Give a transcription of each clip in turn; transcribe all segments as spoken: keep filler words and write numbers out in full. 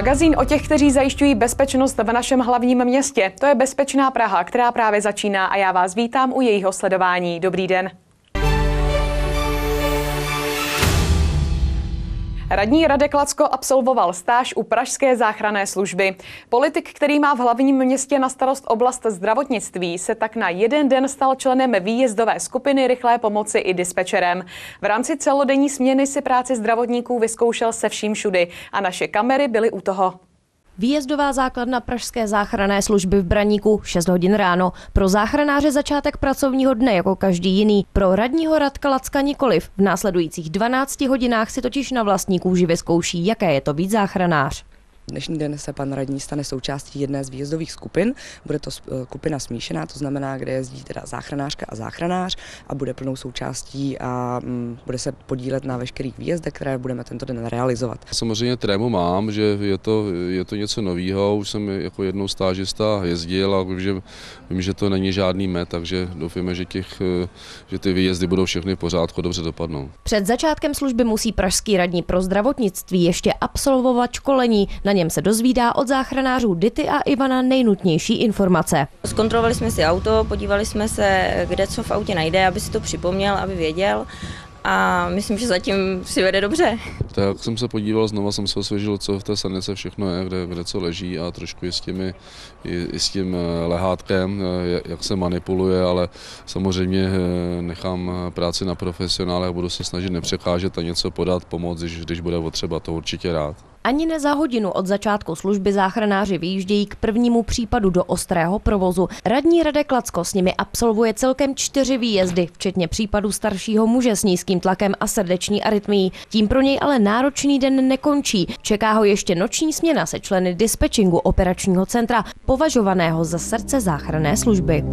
Magazín o těch, kteří zajišťují bezpečnost v našem hlavním městě. To je Bezpečná Praha, která právě začíná a já vás vítám u jejího sledování. Dobrý den. Radní Radek Lacko absolvoval stáž u pražské záchranné služby. Politik, který má v hlavním městě na starost oblast zdravotnictví, se tak na jeden den stal členem výjezdové skupiny rychlé pomoci i dispečerem. V rámci celodenní směny si práci zdravotníků vyzkoušel se vším všudy a naše kamery byly u toho. Výjezdová základna pražské záchranné služby v Braníku, šest hodin ráno. Pro záchranáře začátek pracovního dne jako každý jiný. Pro radního Radka Lacka nikoliv. V následujících dvanácti hodinách si totiž na vlastní kůži vyzkouší, jaké je to být záchranář. Dnešní den se pan radní stane součástí jedné z výjezdových skupin. Bude to skupina smíšená, to znamená, kde jezdí teda záchranářka a záchranář a bude plnou součástí a mm, bude se podílet na veškerých výjezdech, které budeme tento den realizovat. Samozřejmě trému mám, že je to, je to něco nového. Už jsem jako jednou stážista jezdil a vím, že, vím, že to není žádný met, takže doufáme, že, těch, že ty výjezdy budou všechny v pořádku, dobře dopadnou. Před začátkem služby musí pražský radní pro zdravotnictví ještě absolvovat školení. Na něm se dozvídá od záchranářů Dity a Ivana nejnutnější informace. Zkontrolovali jsme si auto, podívali jsme se, kde co v autě najde, aby si to připomněl, aby věděl. A myslím, že zatím si vede dobře. Tak jsem se podíval, znova jsem se osvěžil, co v té sanice všechno je, kde, kde co leží a trošku i s, těmi, i, i s tím lehátkem, jak se manipuluje, ale samozřejmě nechám práci na profesionále a budu se snažit nepřekážet a něco podat, pomoct, když, když bude potřeba, to určitě rád. Ani ne za hodinu od začátku služby záchranáři vyjíždějí k prvnímu případu do ostrého provozu. Radní Radek Lacko s nimi absolvuje celkem čtyři výjezdy, včetně případu staršího muže s nízkým tlakem a srdeční arytmií. Tím pro něj ale náročný den nekončí. Čeká ho ještě noční směna se členy dispečingu operačního centra, považovaného za srdce záchranné služby.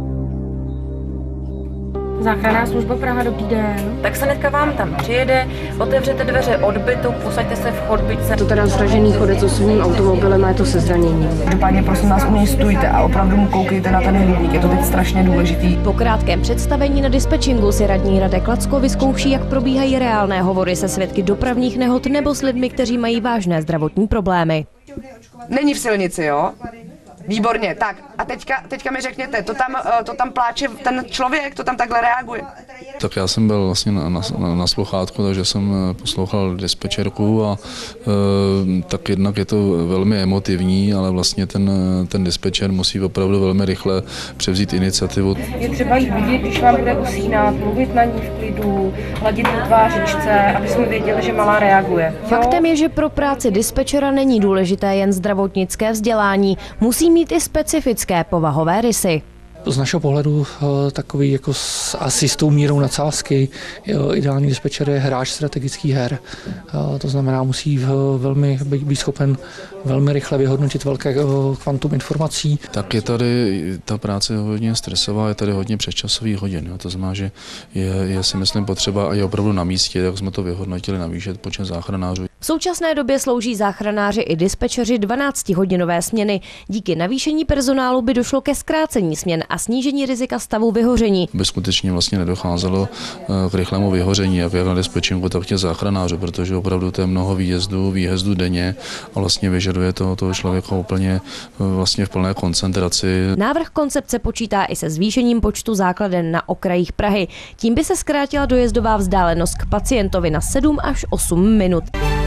Záchranná služba Praha, dobrý den. Tak sanitka vám tam přijede, otevřete dveře odbytu, posaďte se v chodbičce. To teda zražený chodec osobním automobilem a je to se zraněním. Páně, prosím vás, u něj stůjte a opravdu mu koukejte na ten hlídník, je to teď strašně důležitý. Po krátkém představení na dispečingu si radní Radek Lacko vyzkouší, jak probíhají reálné hovory se svědky dopravních nehod nebo s lidmi, kteří mají vážné zdravotní problémy. Není v silnici, jo? Výborně, tak a teďka, teďka mi řekněte, to tam, to tam pláče ten člověk, to tam takhle reaguje? Tak já jsem byl vlastně na, na, na sluchátku, takže jsem poslouchal dispečerku a e, tak jednak je to velmi emotivní, ale vlastně ten, ten dispečer musí opravdu velmi rychle převzít iniciativu. Je třeba jí vidět, když vám bude usínat, mluvit na ní v klidu, hladit po tvářičce, aby jsme věděli, že malá reaguje. Faktem je, že pro práci dispečera není důležité jen zdravotnické vzdělání, musí mít i specifické povahové rysy. Z našeho pohledu takový jako s asi s tou mírou nadsázky ideální dispečer je hráč strategických her. To znamená, musí velmi být schopen velmi rychle vyhodnotit velké kvantum informací. Tak je tady, ta práce je hodně stresová, je tady hodně přesčasových hodin. Jo. To znamená, že je, je si myslím potřeba a je opravdu na místě, jak jsme to vyhodnotili, navýšet počet záchranářů. V současné době slouží záchranáři i dispečeři dvanáctihodinové směny. Díky navýšení personálu by došlo ke zkrácení směn a snížení rizika stavu vyhoření. By skutečně vlastně nedocházelo k rychlému vyhoření, jak na dispečinku, tak těch záchranářů, protože opravdu to je mnoho výjezdů, výjezdů denně a vlastně vyžaduje to toho člověka úplně vlastně v plné koncentraci. Návrh koncepce počítá i se zvýšením počtu základen na okrajích Prahy. Tím by se zkrátila dojezdová vzdálenost k pacientovi na sedm až osm minut.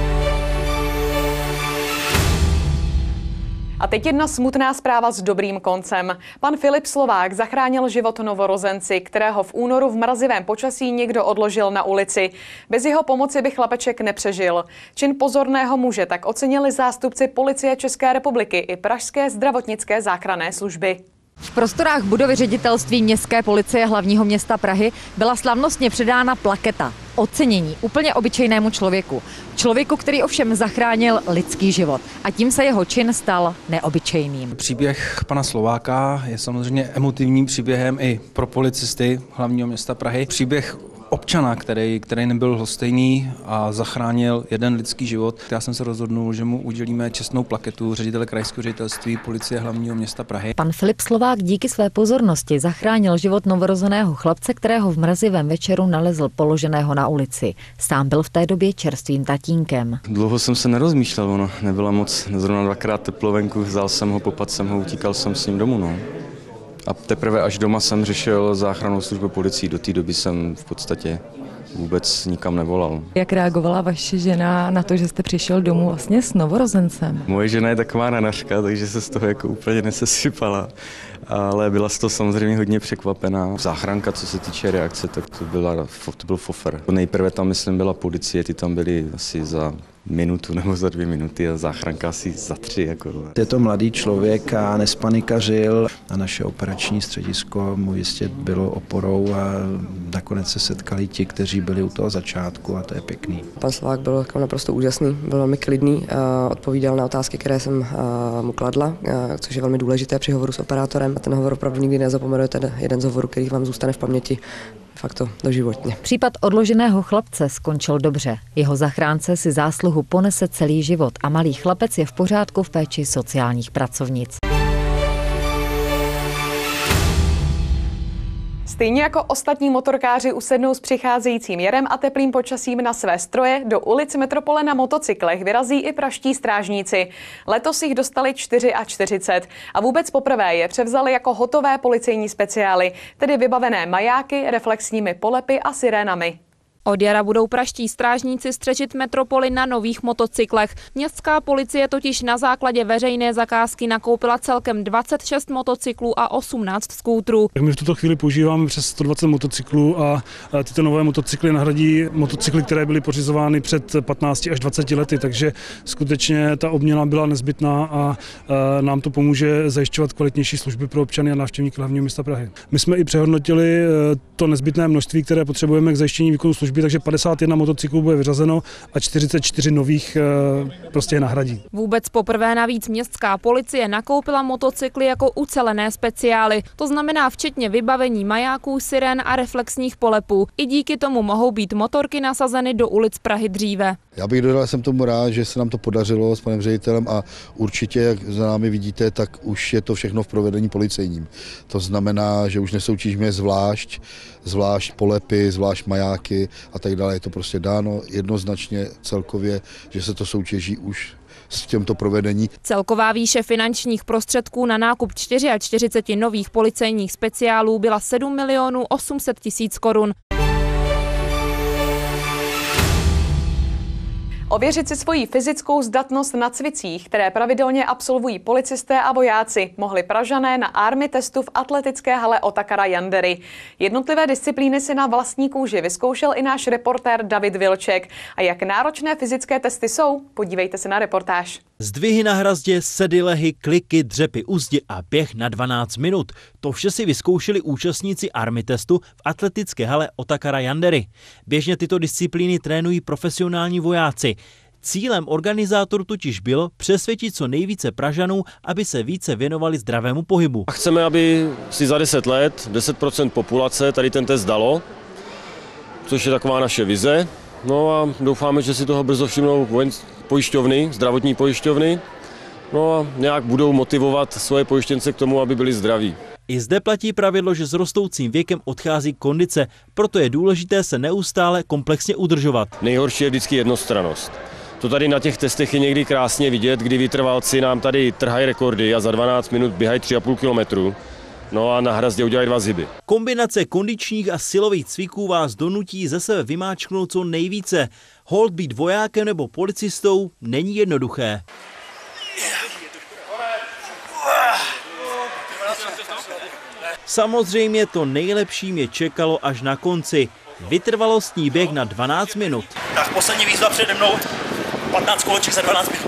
A teď jedna smutná zpráva s dobrým koncem. Pan Filip Slovák zachránil život novorozenci, kterého v únoru v mrazivém počasí někdo odložil na ulici. Bez jeho pomoci by chlapeček nepřežil. Čin pozorného muže tak ocenili zástupci Policie České republiky i pražské zdravotnické záchranné služby. V prostorách budovy ředitelství Městské policie hlavního města Prahy byla slavnostně předána plaketa. Ocenění úplně obyčejnému člověku. Člověku, který ovšem zachránil lidský život. A tím se jeho čin stal neobyčejným. Příběh pana Slováka je samozřejmě emotivním příběhem i pro policisty hlavního města Prahy. Příběh občana, který, který nebyl lhostejný a zachránil jeden lidský život. Já jsem se rozhodnul, že mu udělíme čestnou plaketu ředitele krajského ředitelství policie hlavního města Prahy. Pan Filip Slovák díky své pozornosti zachránil život novorozeného chlapce, kterého v mrazivém večeru nalezl položeného na ulici. Sám byl v té době čerstvým tatínkem. Dlouho jsem se nerozmýšlel, ono nebyla moc, zrovna dvakrát teplo venku, vzal jsem ho, popadl jsem ho, utíkal jsem s ním domů. No. A teprve až doma jsem řešil záchrannou službu policii, do té doby jsem v podstatě vůbec nikam nevolal. Jak reagovala vaše žena na to, že jste přišel domů vlastně s novorozencem? Moje žena je taková nanařka, takže se z toho jako úplně nesesypala, ale byla z toho samozřejmě hodně překvapená. Záchranka, co se týče reakce, tak to, byla, to byl fofer. Nejprve tam, myslím, byla policie, ty tam byly asi za minutu nebo za dvě minuty a záchranka asi za tři. Jako. Je to mladý člověk a nespanikařil a naše operační středisko mu jistě bylo oporou a nakonec se setkali ti, kteří byli u toho začátku a to je pěkný. Pan Slovák byl naprosto úžasný, byl velmi klidný, odpovídal na otázky, které jsem mu kladla, což je velmi důležité při hovoru s operátorem. A ten hovor opravdu nikdy nezapomenu, ten jeden z hovorů, který vám zůstane v paměti fakt to doživotně. Případ odloženého chlapce skončil dobře. Jeho zachránce si zásluhu ponese celý život a malý chlapec je v pořádku v péči sociálních pracovnic. Stejně jako ostatní motorkáři usednou s přicházejícím jarem a teplým počasím na své stroje, do ulic metropole na motocyklech vyrazí i pražští strážníci. Letos jich dostali čtyřicet čtyři a vůbec poprvé je převzali jako hotové policejní speciály, tedy vybavené majáky, reflexními polepy a sirénami. Od jara budou pražští strážníci střežit metropoli na nových motocyklech. Městská policie totiž na základě veřejné zakázky nakoupila celkem dvacet šest motocyklů a osmnáct skútrů. My v tuto chvíli používáme přes sto dvacet motocyklů a tyto nové motocykly nahradí motocykly, které byly pořizovány před patnácti až dvaceti lety, takže skutečně ta obměna byla nezbytná a nám to pomůže zajišťovat kvalitnější služby pro občany a návštěvníky hlavního města Prahy. My jsme i přehodnotili to nezbytné množství, které potřebujeme k zajištění výkonu služby, takže padesát jedna motocyklů bude vyřazeno a čtyřicet čtyři nových prostě je nahradí. Vůbec poprvé navíc městská policie nakoupila motocykly jako ucelené speciály. To znamená včetně vybavení majáků, sirén a reflexních polepů. I díky tomu mohou být motorky nasazeny do ulic Prahy dříve. Já bych dodal, jsem tomu rád, že se nám to podařilo s panem ředitelem a určitě, jak za námi vidíte, tak už je to všechno v provedení policejním. To znamená, že už nesoutěžíme zvlášť, zvlášť polepy, zvlášť majáky a tak dále. Je to prostě dáno jednoznačně celkově, že se to soutěží už s těmto provedení. Celková výše finančních prostředků na nákup čtyřiceti čtyři nových policejních speciálů byla sedm milionů osm set tisíc korun. Ověřit si svoji fyzickou zdatnost na cvicích, které pravidelně absolvují policisté a vojáci, mohli Pražané na army testu v atletické hale Otakara Yandery. Jednotlivé disciplíny si na vlastní kůži vyzkoušel i náš reportér David Vilček. A jak náročné fyzické testy jsou, podívejte se na reportáž. Zdvihy na hrazdě, sedy lehy, kliky, dřepy u zdi a běh na dvanáct minut. To vše si vyzkoušeli účastníci army testu v atletické hale Otakara Yandery. Běžně tyto disciplíny trénují profesionální vojáci. Cílem organizátorů totiž bylo přesvědčit co nejvíce Pražanů, aby se více věnovali zdravému pohybu. Chceme, aby si za deset let deset procent populace tady ten test dalo, což je taková naše vize. No a doufáme, že si toho brzo všimnou pojišťovny, zdravotní pojišťovny, no a nějak budou motivovat svoje pojištěnce k tomu, aby byli zdraví. I zde platí pravidlo, že s rostoucím věkem odchází kondice, proto je důležité se neustále komplexně udržovat. Nejhorší je vždycky jednostrannost. To tady na těch testech je někdy krásně vidět, kdy vytrvalci nám tady trhají rekordy a za dvanáct minut běhají tři a půl kilometru. No a na hrazdě udělají dva zhyby. Kombinace kondičních a silových cviků vás donutí ze sebe vymáčknout co nejvíce. Hold být vojákem nebo policistou není jednoduché. Samozřejmě to nejlepší mě čekalo až na konci. Vytrvalostní běh na dvanáct minut. Tak poslední výzva přede mnou, patnáct koleček za dvanáct minut.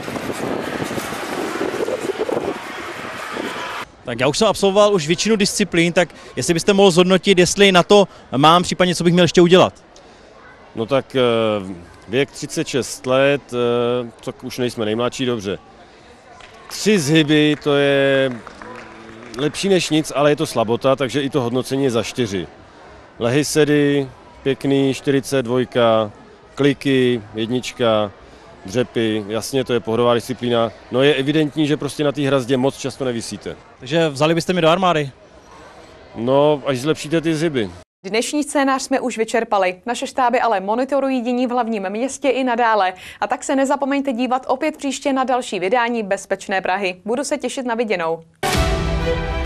Tak já už jsem absolvoval už většinu disciplín, tak jestli byste mohl zhodnotit, jestli na to mám, případně co bych měl ještě udělat. No tak věk třicet šest let, to už nejsme nejmladší, dobře. Tři zhyby, to je lepší než nic, ale je to slabota, takže i to hodnocení je za čtyři. Lehy sedy, pěkný, čtyřicet dva, kliky, jednička, dřepy, jasně, to je pohodová disciplína. No je evidentní, že prostě na té hrazdě moc často nevisíte. Takže vzali byste mi do armády? No, až zlepšíte ty zhyby. Dnešní scénář jsme už vyčerpali. Naše štáby ale monitorují dění v hlavním městě i nadále. A tak se nezapomeňte dívat opět příště na další vydání Bezpečné Prahy. Budu se těšit na viděnou.